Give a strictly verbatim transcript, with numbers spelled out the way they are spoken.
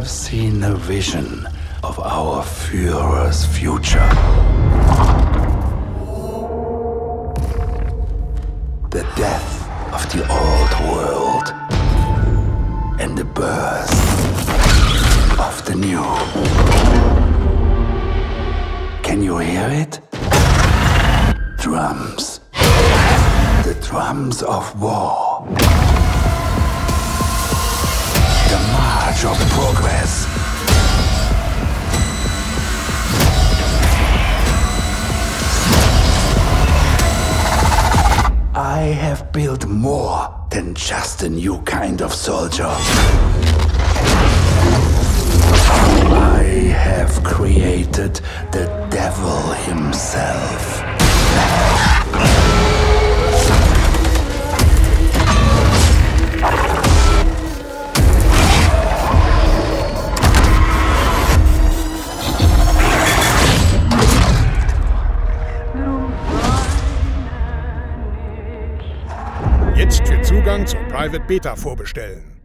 have seen a vision of our Führer's future. The death of the old world and the birth of the new. Can you hear it? Drums. The drums of war. The march of progress. I have built more than just a new kind of soldier. I have created the devil himself. Jetzt für Zugang zur Private Beta vorbestellen.